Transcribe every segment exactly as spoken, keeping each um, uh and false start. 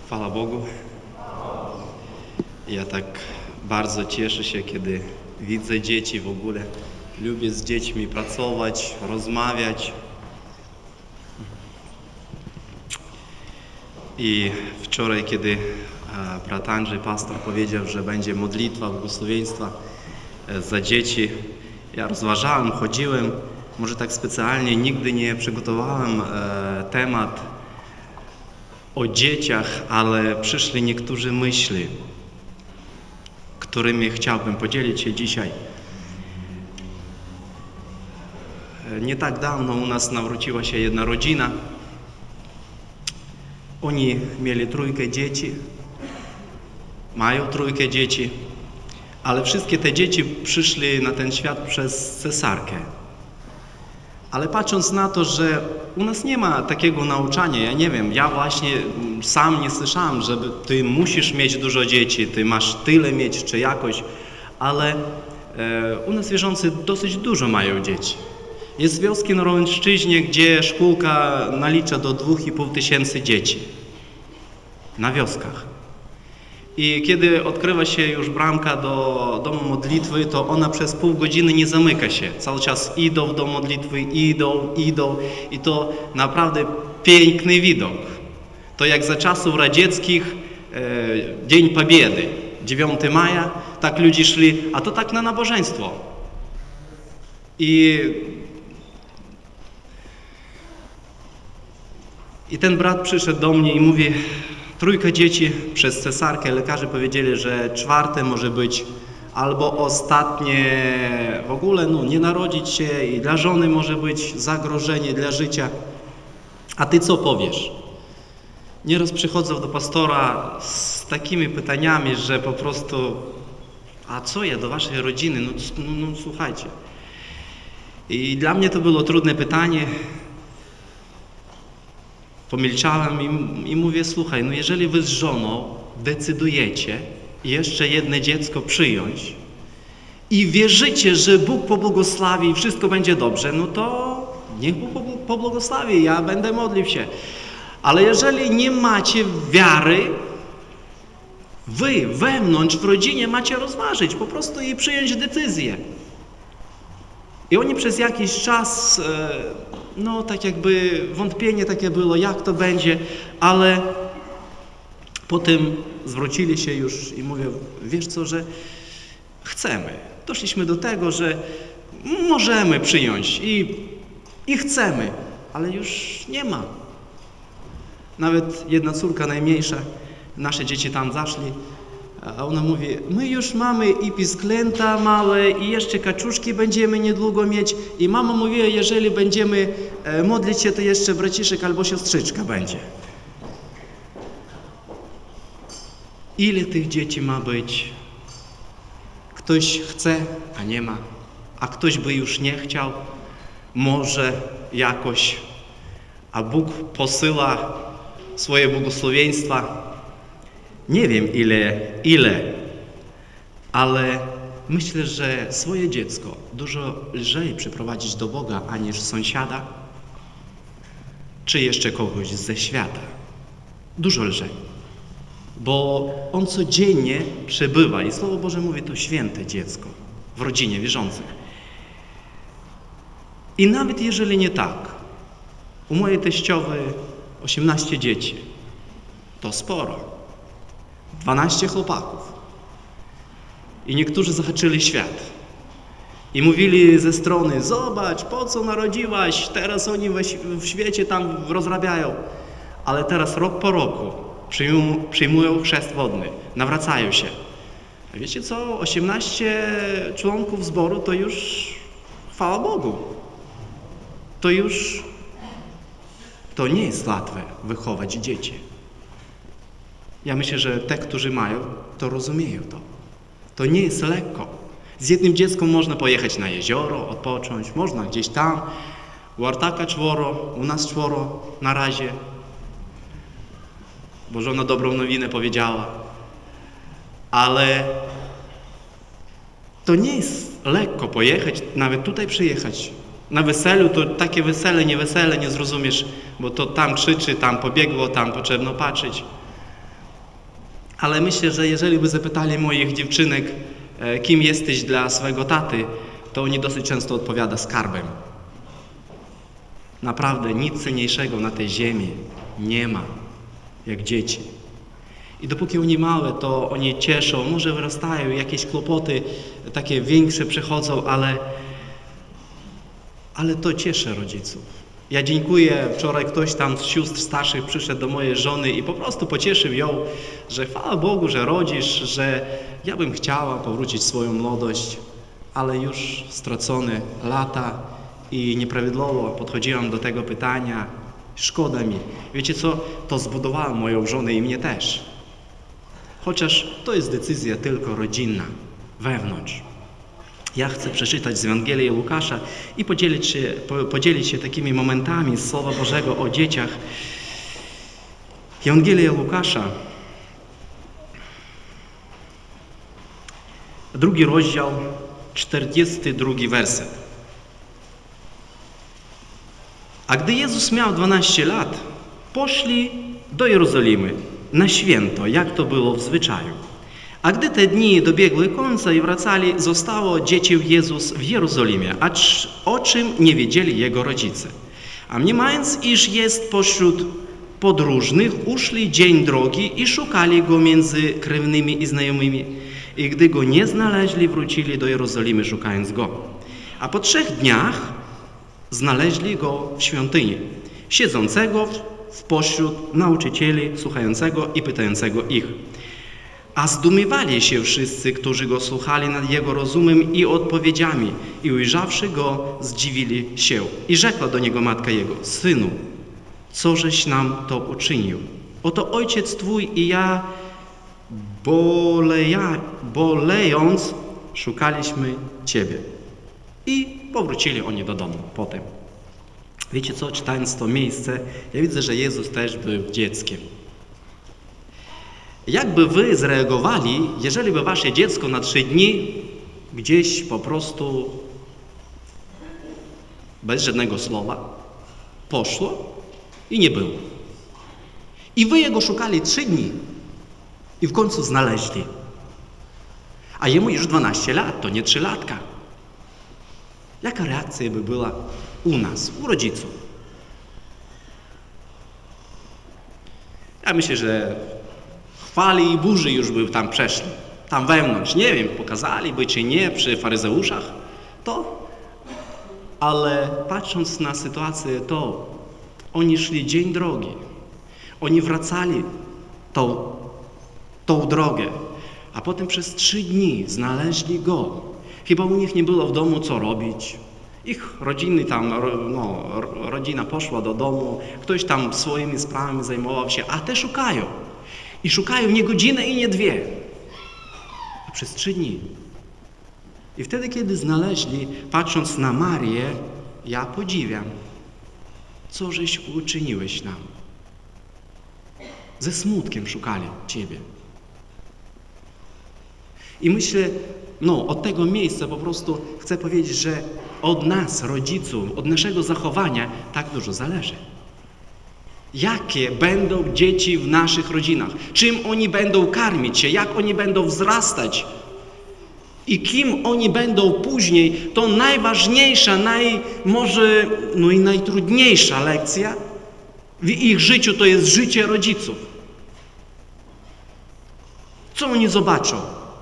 Chwała Bogu. Ja tak bardzo cieszę się, kiedy widzę dzieci w ogóle. Lubię z dziećmi pracować, rozmawiać. I wczoraj, kiedy brat Andrzej, pastor, powiedział, że będzie modlitwa, błogosławieństwa za dzieci, ja rozważałem, chodziłem, może tak specjalnie nigdy nie przygotowałem temat o dzieciach, ale przyszli niektóre myśli, którymi chciałbym podzielić się dzisiaj. Nie tak dawno u nas nawróciła się jedna rodzina. Oni mieli trójkę dzieci, mają trójkę dzieci, ale wszystkie te dzieci przyszli na ten świat przez cesarkę. Ale patrząc na to, że u nas nie ma takiego nauczania, ja nie wiem, ja właśnie sam nie słyszałem, że ty musisz mieć dużo dzieci, ty masz tyle mieć, czy jakoś, ale e, u nas wierzący dosyć dużo mają dzieci. Jest wioski na Rolęszczyźnie, gdzie szkółka nalicza do dwóch i pół tysięcy dzieci na wioskach. I kiedy odkrywa się już bramka do domu modlitwy, to ona przez pół godziny nie zamyka się. Cały czas idą do modlitwy, idą, idą i to naprawdę piękny widok. To jak za czasów radzieckich e, Dzień Pobiedy, dziewiątego maja, tak ludzie szli, a to tak na nabożeństwo. I, i ten brat przyszedł do mnie i mówi: trójka dzieci przez cesarkę, lekarze powiedzieli, że czwarte może być albo ostatnie w ogóle, no nie narodzić się i dla żony może być zagrożenie dla życia. A ty co powiesz? Nieraz przychodzą do pastora z takimi pytaniami, że po prostu, a co ja do waszej rodziny? No, no, no słuchajcie. I dla mnie to było trudne pytanie. Pomilczałem i, i mówię: słuchaj, no jeżeli wy z żoną decydujecie jeszcze jedno dziecko przyjąć i wierzycie, że Bóg pobłogosławi i wszystko będzie dobrze, no to niech Bóg pobłogosławi, ja będę modlił się. Ale jeżeli nie macie wiary, wy wewnątrz w rodzinie macie rozważyć po prostu i przyjąć decyzję. I oni przez jakiś czas, no tak jakby wątpienie takie było, jak to będzie, ale potem zwrócili się już i mówią: wiesz co, że chcemy. Doszliśmy do tego, że możemy przyjąć i, i chcemy, ale już nie ma. Nawet jedna córka najmniejsza, nasze dzieci tam zaszli, a ona mówi: my już mamy i pisklęta małe, i jeszcze kaczuszki będziemy niedługo mieć. I mama mówiła, jeżeli będziemy modlić się, to jeszcze braciszek albo siostrzyczka będzie. Ile tych dzieci ma być? Ktoś chce, a nie ma. A ktoś by już nie chciał, może jakoś. A Bóg posyła swoje błogosławieństwa. Nie wiem ile, ile, ale myślę, że swoje dziecko dużo lżej przyprowadzić do Boga, aniż sąsiada, czy jeszcze kogoś ze świata. Dużo lżej. Bo on codziennie przebywa i Słowo Boże mówi, to święte dziecko w rodzinie wierzących. I nawet jeżeli nie tak, u mojej teściowej osiemnaście dzieci, to sporo. dwanaście chłopaków. I niektórzy zahaczyli świat. I mówili ze strony: zobacz, po co narodziłaś, teraz oni w świecie tam rozrabiają. Ale teraz rok po roku przyjmują, przyjmują chrzest wodny, nawracają się. A wiecie co, osiemnaście członków zboru to już, chwała Bogu, to już, to nie jest łatwe wychować dzieci. Ja myślę, że te, którzy mają, to rozumieją to. To nie jest lekko. Z jednym dzieckiem można pojechać na jezioro, odpocząć, można gdzieś tam. U Artaka czworo, u nas czworo na razie. Bo żona dobrą nowinę powiedziała. Ale to nie jest lekko pojechać, nawet tutaj przyjechać. Na weselu to takie wesele, nie wesele, nie zrozumiesz, bo to tam krzyczy, tam pobiegło, tam potrzebno patrzeć. Ale myślę, że jeżeli by zapytali moich dziewczynek, kim jesteś dla swojego taty, to oni dosyć często odpowiada skarbem. Naprawdę nic cenniejszego na tej ziemi nie ma, jak dzieci. I dopóki oni małe, to oni cieszą, może wyrastają, jakieś kłopoty takie większe przychodzą, ale, ale to cieszy rodziców. Ja dziękuję, wczoraj ktoś tam z sióstr starszych przyszedł do mojej żony i po prostu pocieszył ją, że chwała Bogu, że rodzisz, że ja bym chciała powrócić swoją młodość, ale już stracone lata i nieprawidłowo podchodziłam do tego pytania. Szkoda mi. Wiecie co? To zbudowało moją żonę i mnie też. Chociaż to jest decyzja tylko rodzinna, wewnątrz. Ja chcę przeczytać z Ewangelii Łukasza i podzielić się, podzielić się takimi momentami z Słowa Bożego o dzieciach. Ewangelia Łukasza, drugi rozdział, czterdziesty drugi werset. A gdy Jezus miał dwanaście lat, poszli do Jerozolimy na święto, jak to było w zwyczaju. A gdy te dni dobiegły końca i wracali, zostało dziecię Jezus w Jerozolimie, acz o czym nie wiedzieli jego rodzice. A mniemając, iż jest pośród podróżnych, uszli dzień drogi i szukali go między krewnymi i znajomymi. I gdy go nie znaleźli, wrócili do Jerozolimy, szukając go. A po trzech dniach znaleźli go w świątyni, siedzącego w pośród nauczycieli, słuchającego i pytającego ich. A zdumiewali się wszyscy, którzy go słuchali nad jego rozumem i odpowiedziami, i ujrzawszy go, zdziwili się. I rzekła do niego matka jego: Synu, co żeś nam to uczynił? Oto ojciec twój i ja, boleja, bolejąc, szukaliśmy ciebie. I powrócili oni do domu potem. Wiecie co, czytając to miejsce, ja widzę, że Jezus też był dzieckiem. Jakby wy zareagowali, jeżeli by wasze dziecko na trzy dni gdzieś po prostu bez żadnego słowa poszło i nie było. I wy jego szukali trzy dni i w końcu znaleźli. A jemu już dwanaście lat, to nie trzylatka. Jaka reakcja by była u nas, u rodziców? Ja myślę, że chwali i burzy już by tam przeszli. Tam wewnątrz, nie wiem, pokazaliby czy nie przy faryzeuszach, to. Ale patrząc na sytuację, to oni szli dzień drogi. Oni wracali tą, tą drogę, a potem przez trzy dni znaleźli go. Chyba u nich nie było w domu co robić. Ich rodziny tam, no, rodzina poszła do domu, ktoś tam swoimi sprawami zajmował się, a te szukają. I szukają nie godzinę i nie dwie, a przez trzy dni. I wtedy, kiedy znaleźli, patrząc na Marię, ja podziwiam, co żeś uczyniłeś nam. Ze smutkiem szukali Ciebie. I myślę, no, od tego miejsca po prostu chcę powiedzieć, że od nas, rodziców, od naszego zachowania tak dużo zależy. Jakie będą dzieci w naszych rodzinach? Czym oni będą karmić się? Jak oni będą wzrastać? I kim oni będą później? To najważniejsza, naj, może no i najtrudniejsza lekcja w ich życiu to jest życie rodziców. Co oni zobaczą?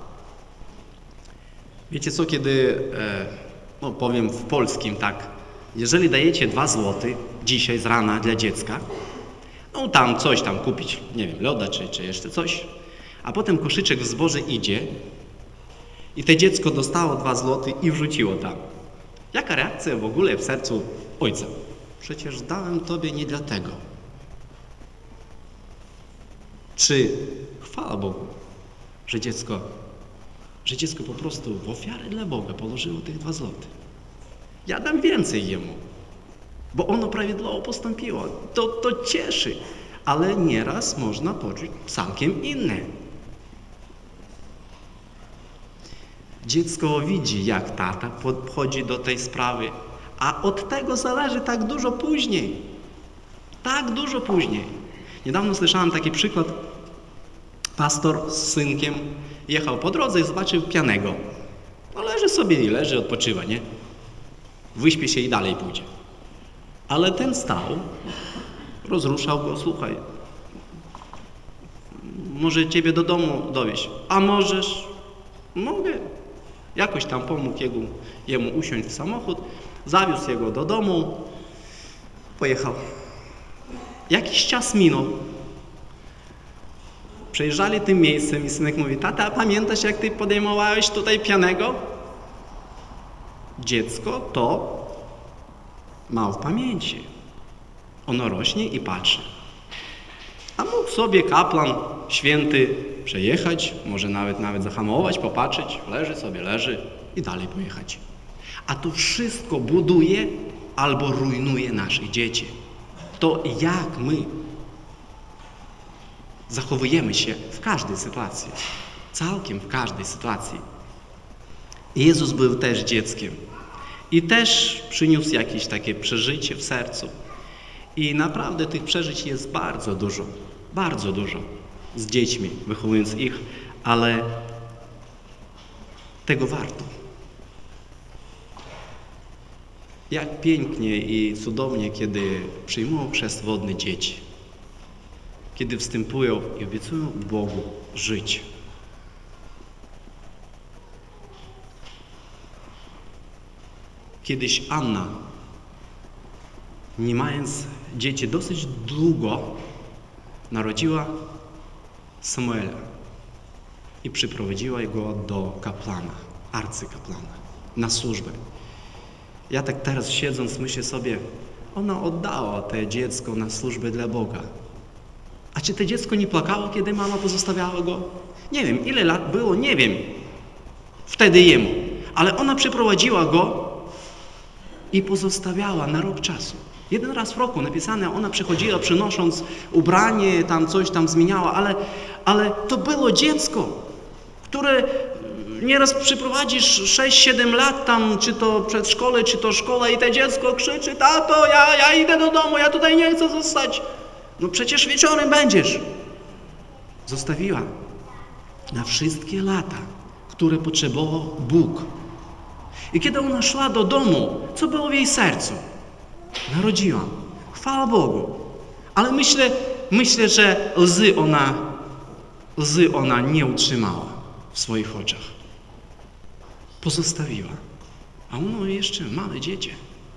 Wiecie co, kiedy, e, no powiem w polskim tak, jeżeli dajecie dwa złote dzisiaj z rana dla dziecka, no tam coś tam kupić, nie wiem, loda czy, czy jeszcze coś, a potem koszyczek w zboże idzie i to dziecko dostało dwa złote i wrzuciło tam. Jaka reakcja w ogóle w sercu ojca? Przecież dałem Tobie nie dlatego. Czy chwała Bogu, że dziecko, że dziecko po prostu w ofiarę dla Boga położyło tych dwa złote. Ja dam więcej jemu, bo ono prawidłowo postąpiło. To, to cieszy, ale nieraz można poczuć całkiem inne. Dziecko widzi, jak tata podchodzi do tej sprawy, a od tego zależy tak dużo później. Tak dużo później. Niedawno słyszałem taki przykład. pastor z synkiem jechał po drodze i zobaczył pijanego. No leży sobie i leży, odpoczywa, nie? Wyśpi się i dalej pójdzie. Ale ten stał, rozruszał go, słuchaj, może ciebie do domu dowieźć, a możesz, mogę. Jakoś tam pomógł jego, jemu usiąść w samochód, zawiózł jego do domu, pojechał. Jakiś czas minął. Przejeżdżali tym miejscem i synek mówi, tata, pamiętasz, jak ty podejmowałeś tutaj pijanego? Dziecko to ma w pamięci. Ono rośnie i patrzy. A mógł sobie kapłan święty przejechać, może nawet nawet zahamować, popatrzeć, leży sobie, leży i dalej pojechać. A to wszystko buduje albo rujnuje nasze dzieci. To jak my zachowujemy się w każdej sytuacji. Całkiem w każdej sytuacji. Jezus był też dzieckiem. I też przyniósł jakieś takie przeżycie w sercu. I naprawdę tych przeżyć jest bardzo dużo. Bardzo dużo. Z dziećmi, wychowując ich. Ale tego warto. Jak pięknie i cudownie, kiedy przyjmują chrzest wodny dzieci. Kiedy wstępują i obiecują Bogu żyć. Kiedyś Anna, nie mając dzieci dosyć długo, narodziła Samuela i przyprowadziła go do kapłana, arcykapłana, na służbę. Ja tak teraz siedząc myślę sobie, ona oddała to dziecko na służbę dla Boga. A czy to dziecko nie plakało, kiedy mama pozostawiała go? Nie wiem, ile lat było, nie wiem. Wtedy jemu. Ale ona przyprowadziła go i pozostawiała na rok czasu. Jeden raz w roku napisane, ona przychodziła przynosząc ubranie, tam coś tam zmieniała, ale, ale to było dziecko, które nieraz przyprowadzisz sześć siedem lat tam, czy to przedszkole, czy to szkoła i to dziecko krzyczy, tato, ja, ja idę do domu, ja tutaj nie chcę zostać. No przecież wieczorem będziesz. Zostawiła na wszystkie lata, które potrzebował Bóg. I kiedy ona szła do domu, co było w jej sercu? Narodziła. Chwała Bogu. Ale myślę, myślę, że łzy ona, łzy ona nie utrzymała w swoich oczach. Pozostawiła. A ono jeszcze małe dziecię.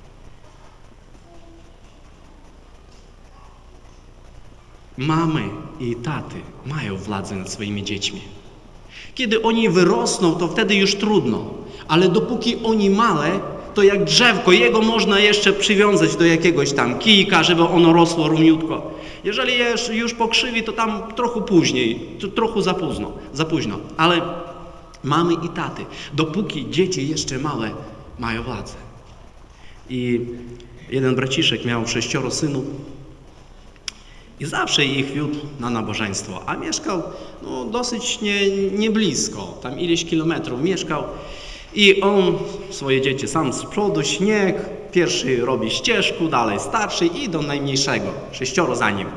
Mamy i taty mają władzę nad swoimi dziećmi. Kiedy oni wyrosną, to wtedy już trudno. Ale dopóki oni małe, to jak drzewko, jego można jeszcze przywiązać do jakiegoś tam kijka, żeby ono rosło równiutko. Jeżeli już pokrzywi, to tam trochę później, to trochę za późno, za późno. Ale mamy i taty, dopóki dzieci jeszcze małe, mają władzę. I jeden braciszek miał sześcioro synów i zawsze ich wiódł na nabożeństwo, a mieszkał no, dosyć nie, nie blisko, tam ileś kilometrów mieszkał. I on swoje dzieci sam z przodu, śnieg, pierwszy robi ścieżkę, dalej starszy i do najmniejszego, sześcioro za nim.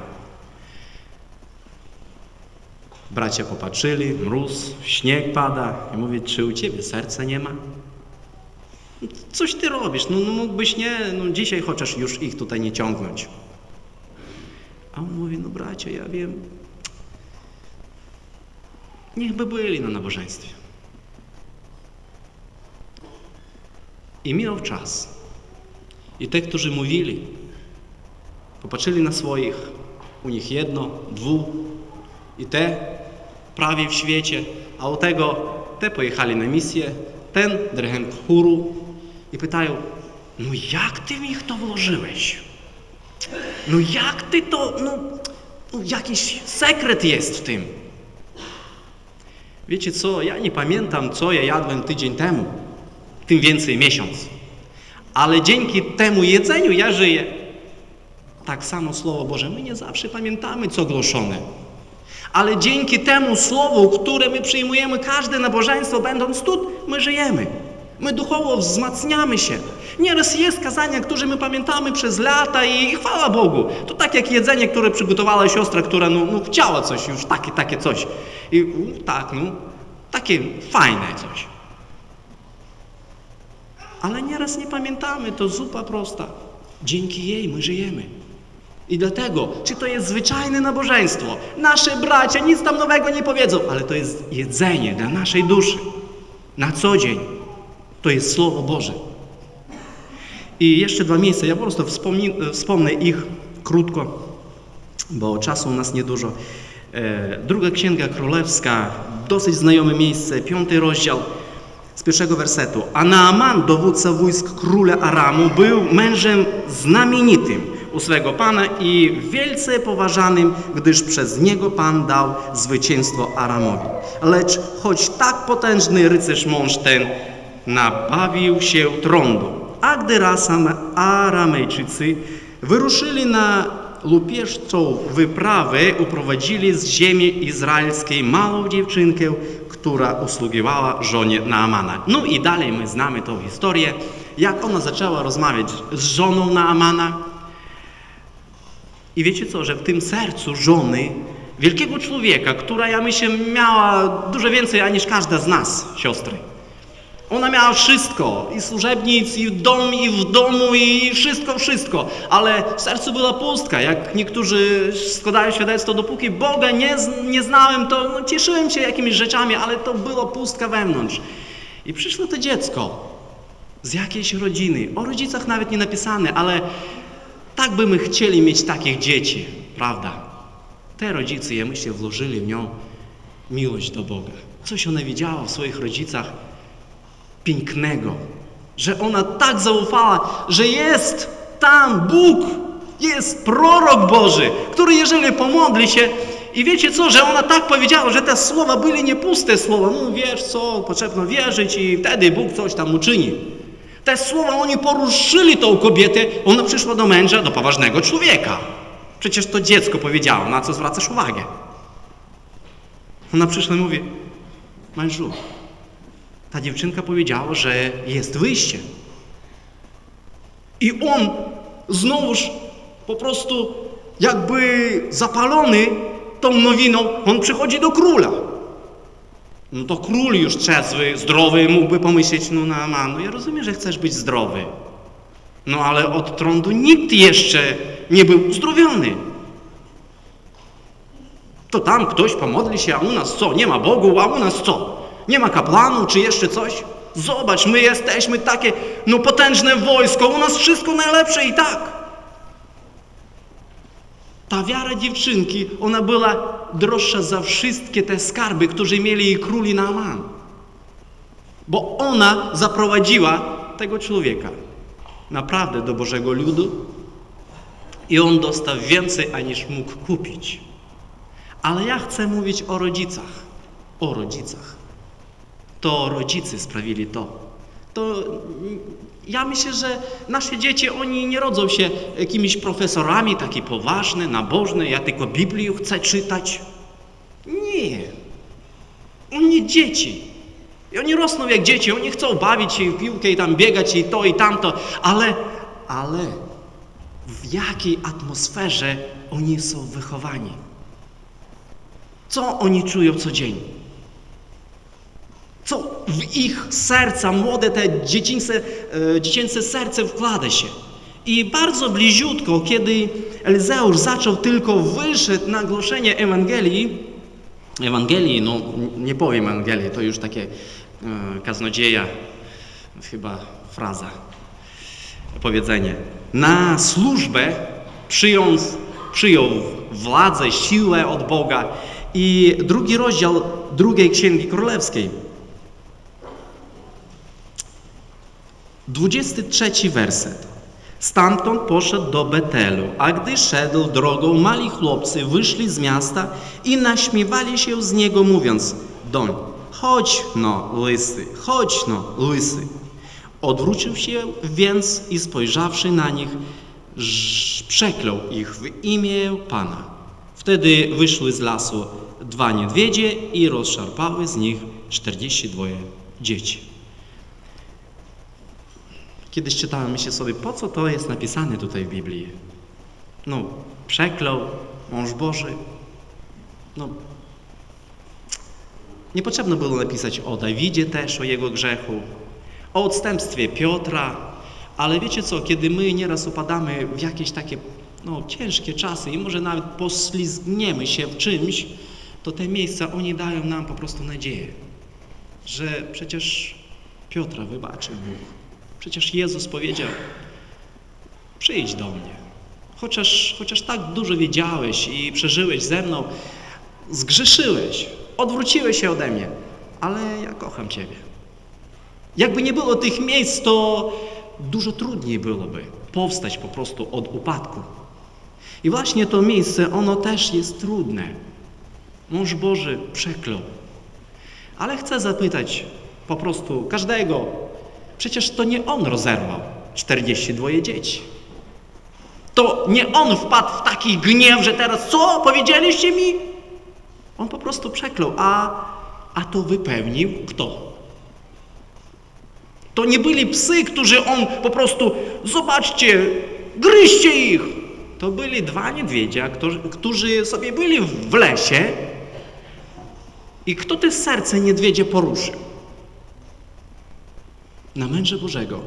Bracia popatrzyli, mróz, śnieg pada i mówi, czy u ciebie serca nie ma? Coś ty robisz, no, no mógłbyś nie, no dzisiaj chociaż już ich tutaj nie ciągnąć. A on mówi, no bracia, ja wiem, niechby byli na nabożeństwie. I minął czas. I te, którzy mówili, popatrzyli na swoich, u nich jedno, dwóch, i te prawie w świecie, a u tego te pojechali na misję, ten dyrygent chóru i pytają, no jak ty mi to włożyłeś? No jak ty to, no, no jakiś sekret jest w tym. Wiecie co, ja nie pamiętam, co ja jadłem tydzień temu, tym więcej miesiąc. Ale dzięki temu jedzeniu ja żyję. Tak samo Słowo Boże, my nie zawsze pamiętamy, co głoszone. Ale dzięki temu Słowu, które my przyjmujemy każde nabożeństwo, będąc tu, my żyjemy. My duchowo wzmacniamy się. Nieraz jest kazania, które my pamiętamy przez lata i chwała Bogu. To tak jak jedzenie, które przygotowała siostra, która no, no chciała coś, już takie, takie coś. I no, tak, no, takie fajne coś. Ale nieraz nie pamiętamy, to zupa prosta. Dzięki jej my żyjemy. I dlatego, czy to jest zwyczajne nabożeństwo, nasze bracia nic tam nowego nie powiedzą, ale to jest jedzenie dla naszej duszy. Na co dzień. To jest Słowo Boże. I jeszcze dwa miejsca, ja po prostu wspomnę ich krótko, bo czasu u nas niedużo. Druga Księga Królewska, dosyć znajome miejsce, piąty rozdział z pierwszego wersetu. A Naaman, dowódca wojsk króla Aramu, był mężem znamienitym u swego Pana i wielce poważanym, gdyż przez niego Pan dał zwycięstwo Aramowi. Lecz choć tak potężny rycerz mąż ten nabawił się trądu, a gdy raz Aramejczycy wyruszyli na lupieżczą wyprawę, uprowadzili z ziemi izraelskiej małą dziewczynkę, która usługiwała żonie Naamana. No i dalej my znamy tą historię, jak ona zaczęła rozmawiać z żoną Naamana. I wiecie co, że w tym sercu żony wielkiego człowieka, która, ja myślę, miała dużo więcej aniż każda z nas, siostry. Ona miała wszystko, i służebnic, i w dom, i w domu, i wszystko, wszystko. Ale w sercu była pustka. Jak niektórzy składają świadectwo, dopóki Boga nie, nie znałem, to no, cieszyłem się jakimiś rzeczami, ale to była pustka wewnątrz. I przyszło to dziecko z jakiejś rodziny. O rodzicach nawet nie napisane, ale tak by my chcieli mieć takich dzieci, prawda? Te rodzice, ja myślę, włożyli w nią miłość do Boga. Coś ona widziała w swoich rodzicach pięknego, że ona tak zaufała, że jest tam Bóg, jest prorok Boży, który jeżeli pomodli się i wiecie co, że ona tak powiedziała, że te słowa były nie puste słowa, no wiesz co, potrzebno wierzyć i wtedy Bóg coś tam uczyni. Te słowa oni poruszyli tą kobietę, ona przyszła do męża, do poważnego człowieka. Przecież to dziecko powiedziało, na co zwracasz uwagę. Ona przyszła i mówi, mężu, ta dziewczynka powiedziała, że jest wyjście. I on znowuż po prostu jakby zapalony tą nowiną, on przychodzi do króla. No to król już trzezwy, zdrowy mógłby pomyśleć, no Naaman, no ja rozumiem, że chcesz być zdrowy. No ale od trądu nikt jeszcze nie był uzdrowiony. To tam ktoś pomodli się, a u nas co? Nie ma Bogu, a u nas co? Nie ma kapłanu, czy jeszcze coś? Zobacz, my jesteśmy takie, no potężne wojsko, u nas wszystko najlepsze i tak. Ta wiara dziewczynki, ona była droższa za wszystkie te skarby, które mieli jej król i Naaman. Bo ona zaprowadziła tego człowieka naprawdę do Bożego ludu i on dostał więcej, aniż mógł kupić. Ale ja chcę mówić o rodzicach. O rodzicach. To rodzice sprawili to. To ja myślę, że nasze dzieci, oni nie rodzą się jakimiś profesorami, takie poważne, nabożne, ja tylko Biblię chcę czytać. Nie. Oni dzieci. I oni rosną jak dzieci, oni chcą bawić się w piłkę i tam biegać i to i tamto, ale, ale w jakiej atmosferze oni są wychowani? Co oni czują codziennie? Co w ich serca, młode te dziecięce, e, dziecięce serce wkłada się. I bardzo bliziutko, kiedy Elizeusz zaczął tylko wyszedł na głoszenie Ewangelii, Ewangelii, no nie powiem Ewangelii, to już takie e, kaznodzieja, chyba fraza, powiedzenie. Na służbę przyjął, przyjął władzę, siłę od Boga. I drugi rozdział drugiej Księgi Królewskiej. Dwudziesty trzeci werset. Stamtąd poszedł do Betelu, a gdy szedł drogą, mali chłopcy wyszli z miasta i naśmiewali się z niego, mówiąc, doń, chodź no, łysy, chodź no, łysy. Odwrócił się więc i spojrzawszy na nich, przeklął ich w imię Pana. Wtedy wyszły z lasu dwa niedźwiedzie i rozszarpały z nich czterdzieści dwoje dzieci. Kiedyś czytałem, myślę sobie, po co to jest napisane tutaj w Biblii? No, przeklął mąż Boży. No, nie potrzebno było napisać o Dawidzie też, o jego grzechu, o odstępstwie Piotra, ale wiecie co, kiedy my nieraz upadamy w jakieś takie no, ciężkie czasy i może nawet poslizgniemy się w czymś, to te miejsca, oni dają nam po prostu nadzieję, że przecież Piotra wybaczył Bóg. Przecież Jezus powiedział, przyjdź do mnie. Chociaż, chociaż tak dużo wiedziałeś i przeżyłeś ze mną, zgrzeszyłeś, odwróciłeś się ode mnie, ale ja kocham Ciebie. Jakby nie było tych miejsc, to dużo trudniej byłoby powstać po prostu od upadku. I właśnie to miejsce, ono też jest trudne. Mąż Boży przeklął. Ale chcę zapytać po prostu każdego, przecież to nie on rozerwał czterdzieści dwoje dzieci. To nie on wpadł w taki gniew, że teraz co? Powiedzieliście mi? On po prostu przeklął, a, a to wypełnił kto? To nie byli psy, którzy on po prostu, zobaczcie, gryźcie ich. To byli dwa niedźwiedzia, którzy, którzy sobie byli w lesie i kto te serce niedźwiedzia poruszył? Na męża Bożego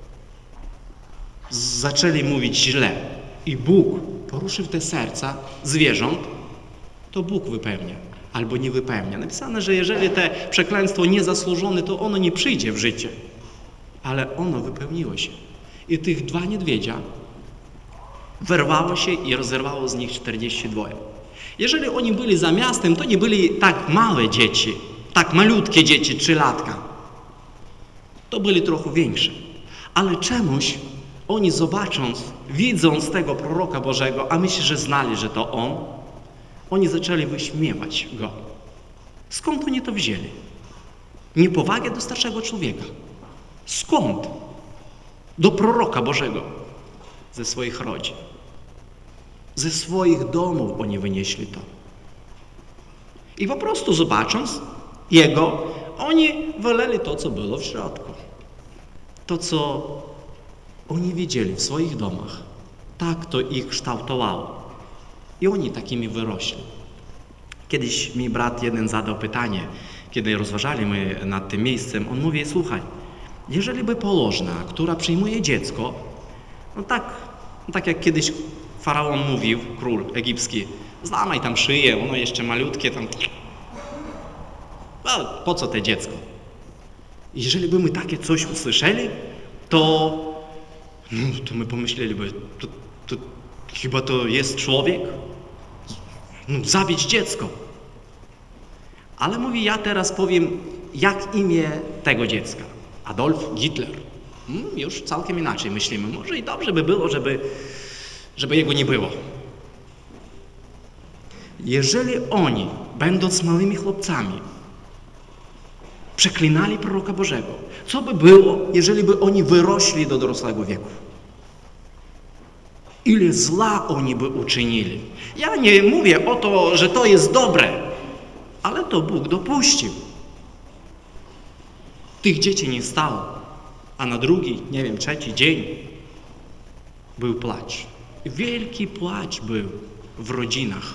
zaczęli mówić źle i Bóg poruszył te serca zwierząt, to Bóg wypełnia albo nie wypełnia. Napisane, że jeżeli te przekleństwo niezasłużone, to ono nie przyjdzie w życie, ale ono wypełniło się. I tych dwa niedźwiedzia wyrwało się i rozerwało z nich czterdzieści dwa. Jeżeli oni byli za miastem, to nie byli tak małe dzieci, tak malutkie dzieci, trzylatka. To byli trochę większe. Ale czemuś oni zobacząc, widząc tego proroka Bożego, a myślę, że znali, że to on, oni zaczęli wyśmiewać go. Skąd oni to wzięli? Niepowagę do starszego człowieka. Skąd? Do proroka Bożego. Ze swoich rodzin. Ze swoich domów oni wynieśli to. I po prostu zobacząc jego, oni wyleli to, co było w środku. To, co oni widzieli w swoich domach. Tak to ich kształtowało. I oni takimi wyrośli. Kiedyś mi brat jeden zadał pytanie, kiedy rozważaliśmy nad tym miejscem. On mówi, słuchaj, jeżeli by położna, która przyjmuje dziecko, no tak, no tak jak kiedyś faraon mówił, król egipski, złamaj tam szyję, ono jeszcze malutkie tam, no, po co te dziecko? Jeżeli by my takie coś usłyszeli, to, no, to my pomyśleliby, to, to chyba to jest człowiek? No, zabić dziecko. Ale mówi, ja teraz powiem, jak imię tego dziecka. Adolf Hitler. Hmm, już całkiem inaczej myślimy. Może i dobrze by było, żeby, żeby jego nie było. Jeżeli oni, będąc małymi chłopcami, przeklinali proroka Bożego, co by było, jeżeli by oni wyrośli do dorosłego wieku? Ile zła oni by uczynili? Ja nie mówię o to, że to jest dobre, ale to Bóg dopuścił. Tych dzieci nie stało, a na drugi, nie wiem, trzeci dzień był płacz. Wielki płacz był w rodzinach.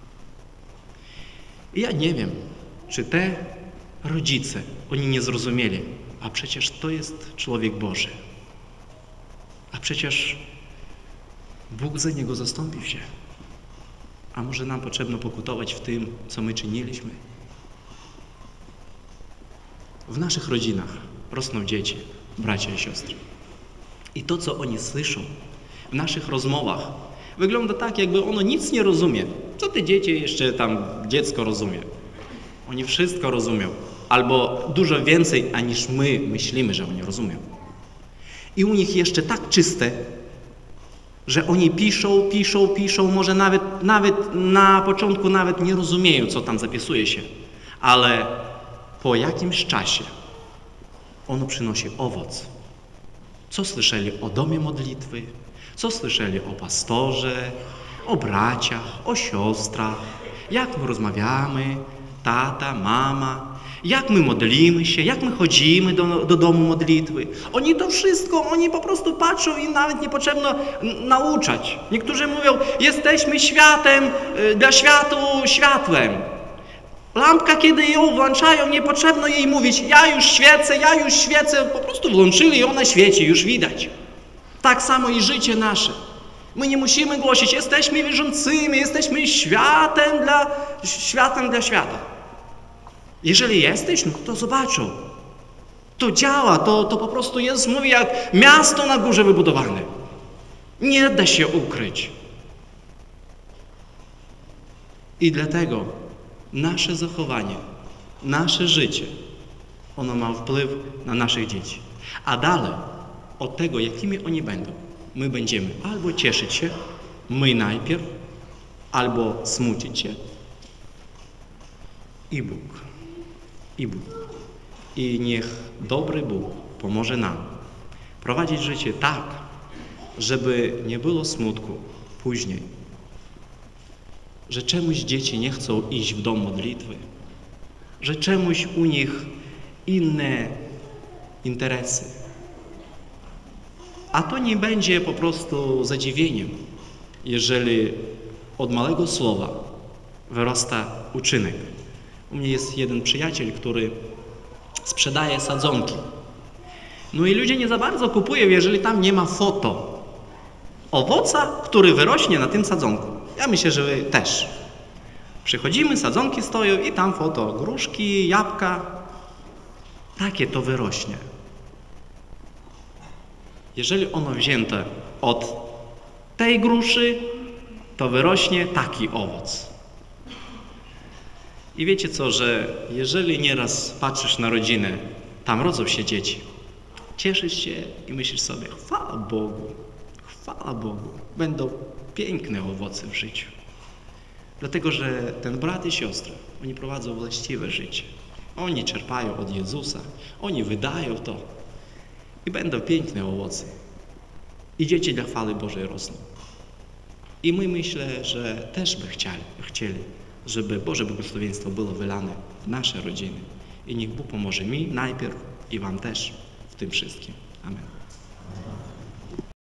I ja nie wiem, czy te rodzice, oni nie zrozumieli, a przecież to jest człowiek Boży. A przecież Bóg za niego zastąpił się. A może nam potrzebno pokutować w tym, co my czyniliśmy? W naszych rodzinach rosną dzieci, bracia i siostry. I to, co oni słyszą w naszych rozmowach, wygląda tak, jakby ono nic nie rozumie. Co te dzieci jeszcze tam dziecko rozumie? Oni wszystko rozumią. Albo dużo więcej, aniż my myślimy, że oni rozumią. I u nich jeszcze tak czyste, że oni piszą, piszą, piszą, może nawet, nawet na początku nawet nie rozumieją, co tam zapisuje się. Ale po jakimś czasie ono przynosi owoc. Co słyszeli o domie modlitwy, co słyszeli o pastorze, o braciach, o siostrach, jak my rozmawiamy, tata, mama. jak my modlimy się, jak my chodzimy do, do domu modlitwy. Oni to wszystko, oni po prostu patrzą i nawet nie potrzebno nauczać. Niektórzy mówią, jesteśmy światem, dla światu światłem. Lampka, kiedy ją włączają, nie potrzebno jej mówić, ja już świecę, ja już świecę. Po prostu włączyli i ona świeci, już widać. Tak samo i życie nasze. My nie musimy głosić, jesteśmy wierzącymi, jesteśmy światem dla, światem dla świata. Jeżeli jesteś, no to zobaczą. To działa, to, to po prostu Jezus mówi jak miasto na górze wybudowane. Nie da się ukryć. I dlatego nasze zachowanie, nasze życie, ono ma wpływ na naszych dzieci. A dalej, od tego, jakimi oni będą, my będziemy albo cieszyć się, my najpierw, albo smucić się. I Bóg. I Bóg. I niech dobry Bóg pomoże nam prowadzić życie tak, żeby nie było smutku później, że czemuś dzieci nie chcą iść w dom modlitwy, że czemuś u nich inne interesy. A to nie będzie po prostu zadziwieniem, jeżeli od małego słowa wyrasta uczynek. U mnie jest jeden przyjaciel, który sprzedaje sadzonki. No i ludzie nie za bardzo kupują, jeżeli tam nie ma foto owoca, który wyrośnie na tym sadzonku. Ja myślę, że wy też. Przychodzimy, sadzonki stoją i tam foto gruszki, jabłka. Takie to wyrośnie. Jeżeli ono wzięte od tej gruszy, to wyrośnie taki owoc. I wiecie co, że jeżeli nieraz patrzysz na rodzinę, tam rodzą się dzieci, cieszysz się i myślisz sobie, chwała Bogu, chwała Bogu, będą piękne owoce w życiu. Dlatego, że ten brat i siostra, oni prowadzą właściwe życie. Oni czerpają od Jezusa, oni wydają to i będą piękne owoce. I dzieci dla chwały Bożej rosną. I my myślę, że też by chcieli, chcieli, żeby Boże błogosławieństwo było wylane w nasze rodziny. I niech Bóg pomoże mi najpierw i wam też w tym wszystkim. Amen.